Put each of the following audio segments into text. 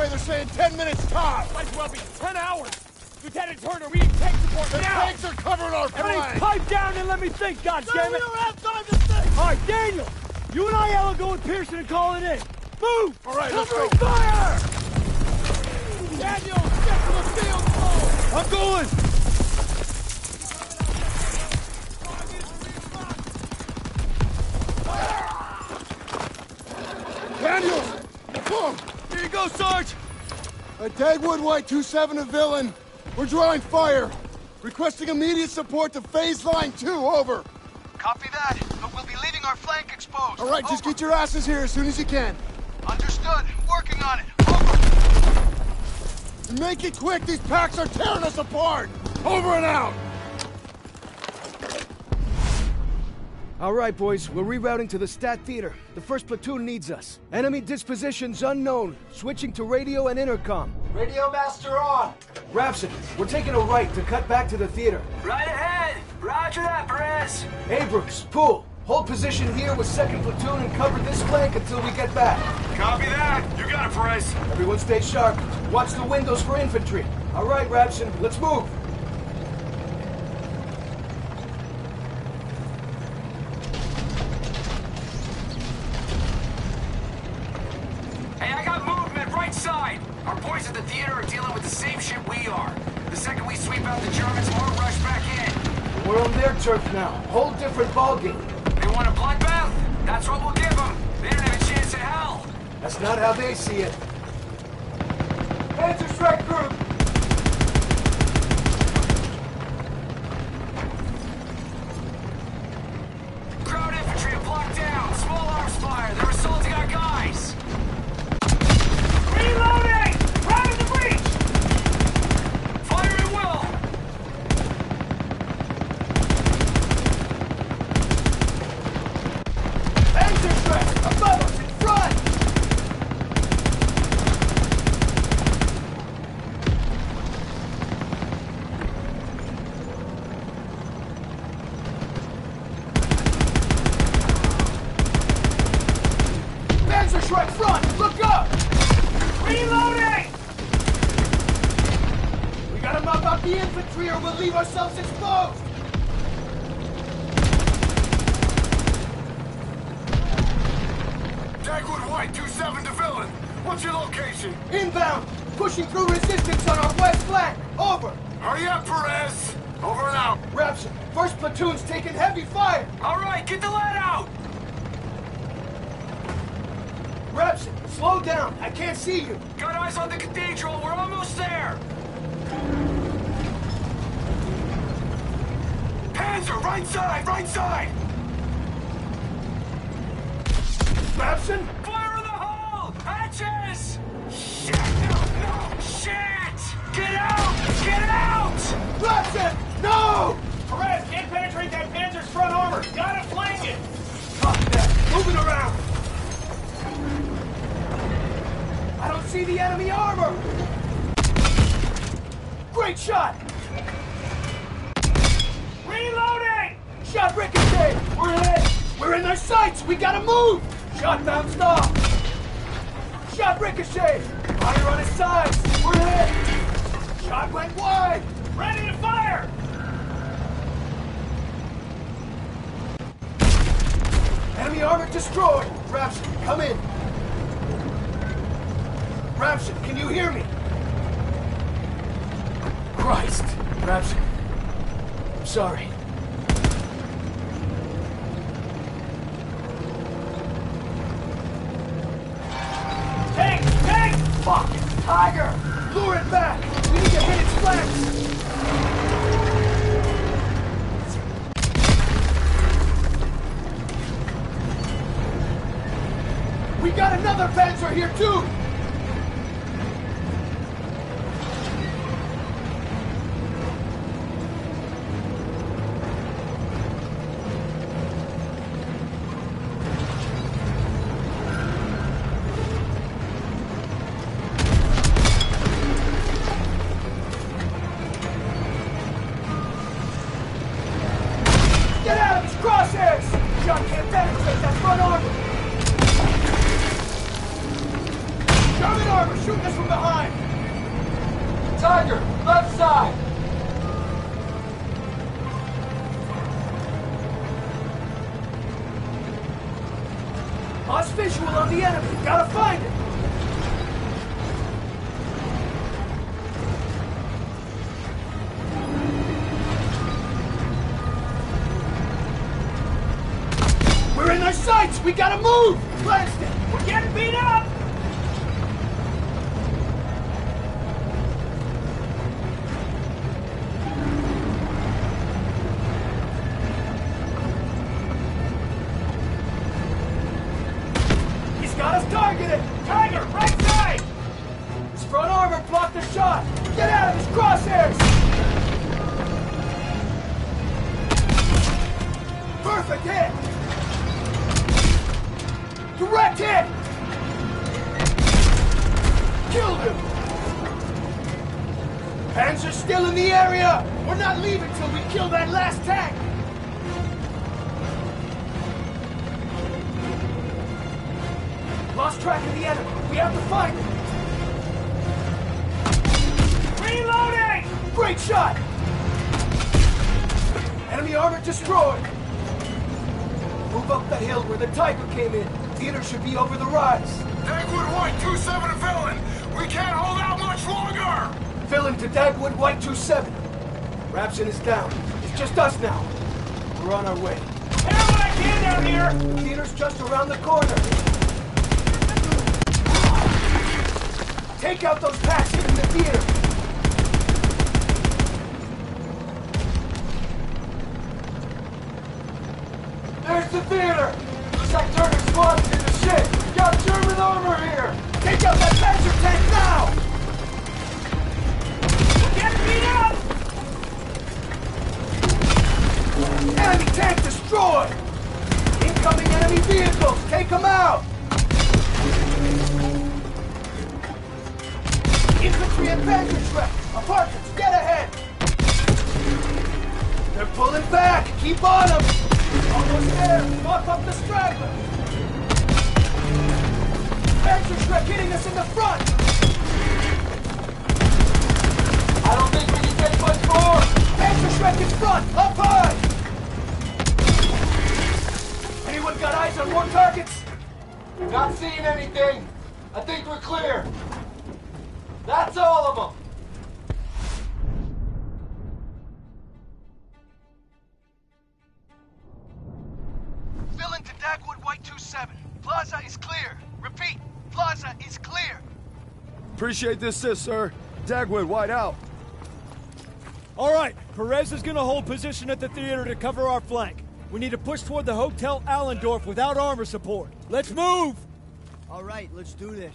they're saying 10 minutes tops. Might as well be 10 hours. Lieutenant Turner, we need tank support The now! tanks are covering our flank! Pipe down and let me think, goddammit! We don't have time to think! All right, Daniel! You and I will go with Pearson and call it in. Move! All right, let's Covering go. fire! Daniel, get to the field goal! I'm going! Daniel! Boom! Here you go, Sarge! Dagwood White 2-7 to Villain. We're drawing fire. Requesting immediate support to phase line 2, over. Copy that, but we'll be leaving our flank exposed. All right, just get your asses here as soon as you can. Understood. Working on it. Over. And make it quick, these packs are tearing us apart! Over and out! All right, boys, we're rerouting to the Stat Theater. The first platoon needs us. Enemy dispositions unknown. Switching to radio and intercom. Radio master on! Rapson, we're taking a right to cut back to the theater. Right ahead! Roger that, Perez! Abrams, Poole, hold position here with 2nd Platoon and cover this flank until we get back. Copy that! You got it, Perez! Everyone stay sharp. Watch the windows for infantry. All right, Rapson, let's move. Hey, I got movement right side! Our boys at the theater are dealing with the same shit we are. The second we sweep out the Germans, more rush back in. We're on their turf now. Whole different ballgame. They want a bloodbath? That's what we'll give them. They don't have a chance in hell. That's not how they see it. Panzer strike group! Crowd infantry are blocked down. Small arms fire. They're assaulting our guys. Reloading! Right in the breach! Fire at will! Panzer strike! Above us, in front! Panzer strike front! Look up! Reloading! We gotta mop out the infantry or we'll leave ourselves exposed! Dagwood White 2-7 to Villain. What's your location? Inbound! Pushing through resistance on our west flank! Over! Hurry up, Perez! Over and out. Rapson, 1st Platoon's taking heavy fire! All right, get the lead out! Rapson, slow down! I can't see you! Got eyes on the cathedral. We're almost there. Panzer, right side, right side! Rapson? Fire in the hole! Hatches! Shit! No! Shit! Get out! Get out! Rapson! No! Perez, can't penetrate that Panzer's front armor. Gotta flank it! Copy that! Moving around! I don't see the enemy armor! Great shot! Reloading! Shot ricochet! We're hit! We're in their sights! We gotta move! Shot bounced off! Shot ricochet! Fire on his sides! We're hit! Shot went wide! Ready to fire! Enemy armor destroyed! Rapson, come in! Rapson, can you hear me? Christ! Rapson. I'm sorry. Tank! Tank! Fuck! Tiger! Lure it back! We need to hit its flanks! We got another Panzer here too! Get out of his crosshairs! Shot can't penetrate that front armor! armor shooting us from behind! Tiger, left side! Lost visual on the enemy. Gotta find it! We're in their sights! We gotta move! Cranston, we're getting beat up! He's got us targeted! Tiger, right side! His front armor blocked the shot! Get out of his crosshairs! Perfect hit! Direct hit! Killed him! Panzer's still in the area! We're not leaving till we kill that last tank! Lost track of the enemy. We have to find him! Reloading! Great shot! Enemy armor destroyed! Move up the hill where the Tiger came in. Theater should be over the rise. Dagwood White 2-7 Villain! We can't hold out much longer! Villain to Dagwood White 2-7. Rapson is down. It's just us now. We're on our way. Hit him when I can down here! Theater's just around the corner. Take out those packs hitting the theater. There's the theater! Looks like Turner's squad is in the shit! Got German armor here! Take out that Panzer tank now! Get beat up! Enemy tank destroyed! Incoming enemy vehicles! Take them out! Infantry and Panzerschreck! Apartments, get ahead! They're pulling back! Keep on them! Almost there! Mop up the straggler! Panzerschreck hitting us in the front! I don't think we can get much more! Panzerschreck in front! Up high! Anyone got eyes on more targets? Not seeing anything. I think we're clear. That's all of them. Villain to Dagwood White 2-7. Plaza is clear. Repeat, Plaza is clear. Appreciate the assist, sir. Dagwood, White out. All right, Perez is gonna hold position at the theater to cover our flank. We need to push toward the Hotel Allendorf without armor support. Let's move! All right, let's do this.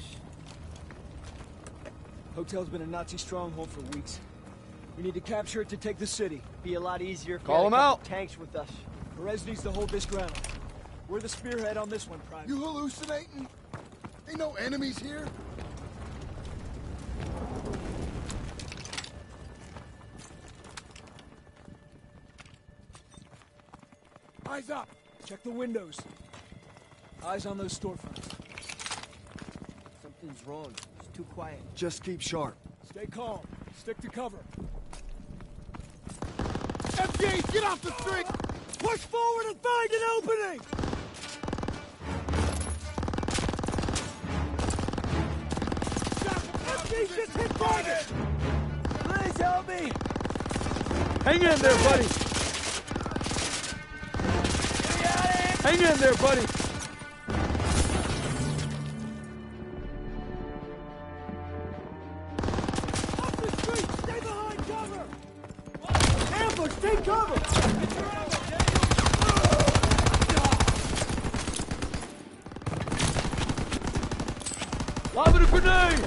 Hotel's been a Nazi stronghold for weeks. We need to capture it to take the city. Be a lot easier if we Call had a him couple out. tanks with us. Perez needs to hold this ground. We're the spearhead on this one, Private. You hallucinating? Ain't no enemies here. Eyes up! Check the windows. Eyes on those storefronts. Something's wrong. It's too quiet. Just keep sharp. Stay calm. Stick to cover. FG, get off the street! Push forward and find an opening! FG just hit target! Please help me! Hang in there, buddy! Hang in there, buddy! Up the street! Stay behind cover! Ambush! Take cover! Lobbing a grenade!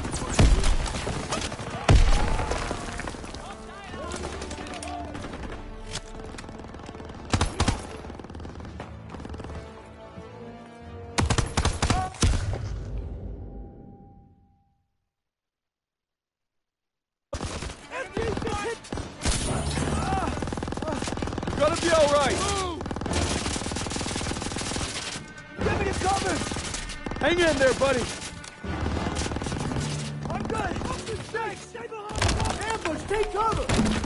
Gonna be alright! Give me the cover! Hang in there, buddy! Ambush! Take cover!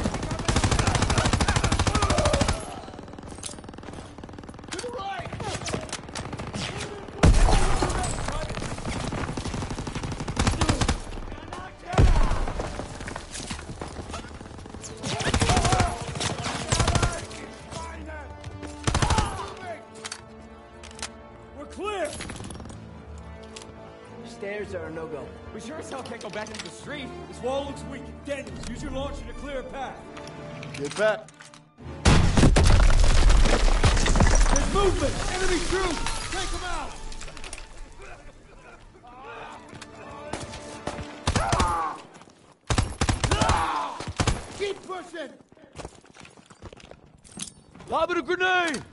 To the right! We're clear! Stairs are a no-go. We sure as hell can't go back into the street. This wall looks weak. Daniels, use your launcher to clear a path. Get back. There's movement! Enemy troops! Take them out! Keep pushing! Lobbing a grenade!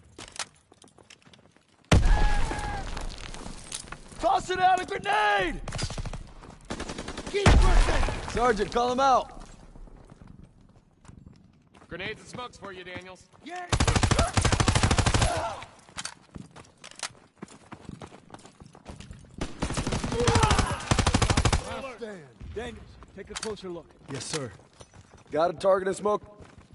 Tossing out a grenade! Keep pushing! Sergeant, call him out. Grenades and smokes for you, Daniels. Stand. Daniels, take a closer look. Yes, sir. Got a target and smoke.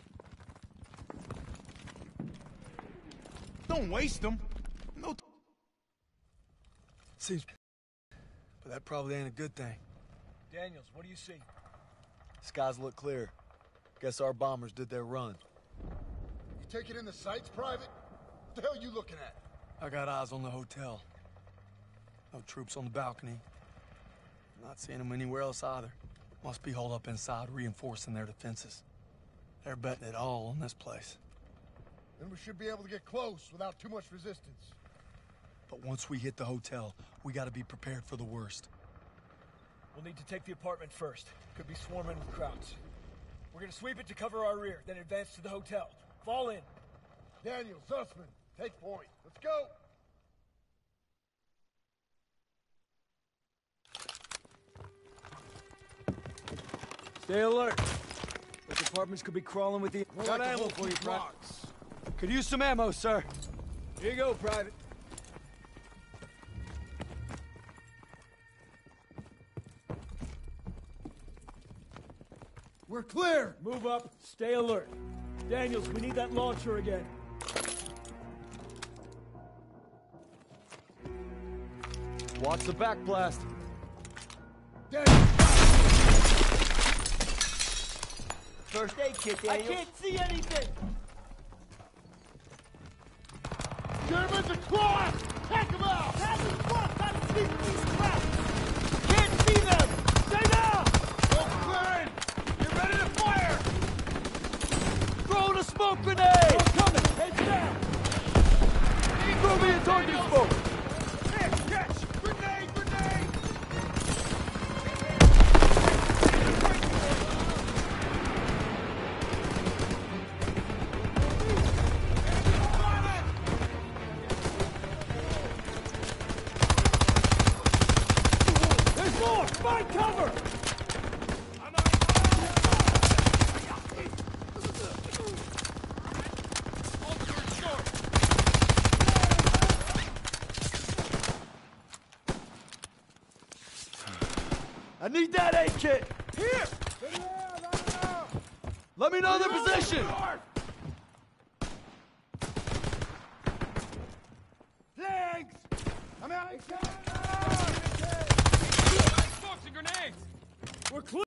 Don't waste them. No. Seems... But that probably ain't a good thing. Daniels, what do you see? Skies look clear. Guess our bombers did their run. You taking in the sights, Private? What the hell are you looking at? I got eyes on the hotel. No troops on the balcony. Not seeing them anywhere else either. Must be holed up inside, reinforcing their defenses. They're betting it all on this place. Then we should be able to get close without too much resistance. But once we hit the hotel, we gotta be prepared for the worst. We'll need to take the apartment first. Could be swarming with crowds. We're gonna sweep it to cover our rear, then advance to the hotel. Fall in. Daniel, Zussman, take point. Let's go! Stay alert. Those apartments could be crawling with the... Got ammo for you, Private. Could use some ammo, sir. Here you go, Private. We're clear! Move up, stay alert. Daniels, we need that launcher again. Watch the back blast. Daniel! First aid kit, Daniel. I can't see anything! Germans across! Take them out! Pass it across! Gotta sweep these crowds! Can't see them! Stay down! Clearing! Get ready to fire! Throw a smoke grenade! We're coming! Heads down! Throw me a target smoke! Catch! Grenade! Grenade! There's more! Find cover! I need that aid kit! Here! Let me know their position! Flanks! I'm out! Smokes and grenades! We're clear!